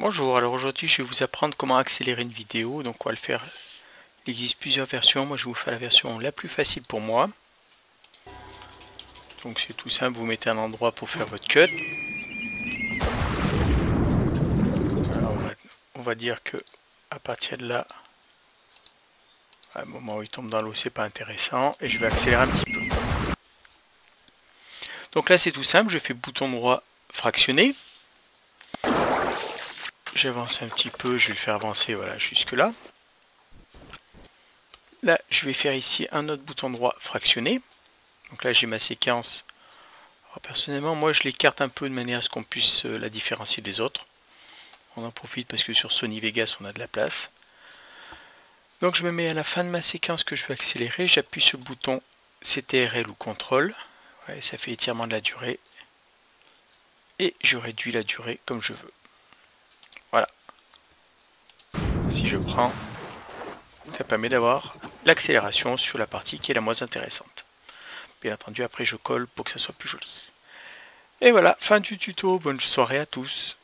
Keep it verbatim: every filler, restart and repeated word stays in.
Bonjour, alors aujourd'hui je vais vous apprendre comment accélérer une vidéo. Donc on va le faire, il existe plusieurs versions, moi je vous fais la version la plus facile pour moi. Donc c'est tout simple, vous mettez un endroit pour faire votre cut. Alors on, va, on va dire que à partir de là, à un moment où il tombe dans l'eau c'est pas intéressant, et je vais accélérer un petit peu. Donc là c'est tout simple, je fais bouton droit fractionner. J'avance un petit peu, je vais le faire avancer voilà, jusque là. Là, je vais faire ici un autre bouton droit fractionner. Donc là, j'ai ma séquence. Alors, personnellement, moi, je l'écarte un peu de manière à ce qu'on puisse euh, la différencier des autres. On en profite parce que sur Sony Vegas, on a de la place. Donc, je me mets à la fin de ma séquence que je veux accélérer. J'appuie sur le bouton C T R L ou contrôle. Ouais, ça fait étirement de la durée. Et je réduis la durée comme je veux. Voilà. Si je prends, ça permet d'avoir l'accélération sur la partie qui est la moins intéressante. Bien entendu, après je colle pour que ça soit plus joli. Et voilà, fin du tuto, bonne soirée à tous.